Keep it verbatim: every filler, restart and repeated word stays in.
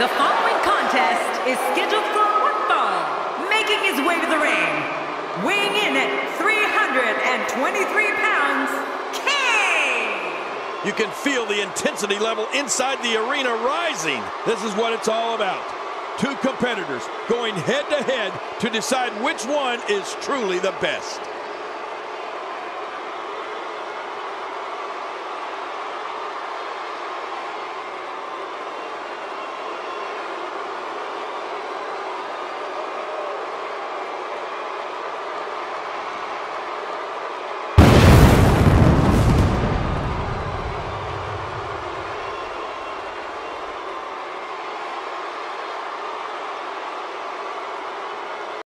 The following contest is scheduled for one fall. Making his way to the ring, weighing in at three hundred twenty-three pounds, Kane! You can feel the intensity level inside the arena rising. This is what it's all about. Two competitors going head to head to decide which one is truly the best.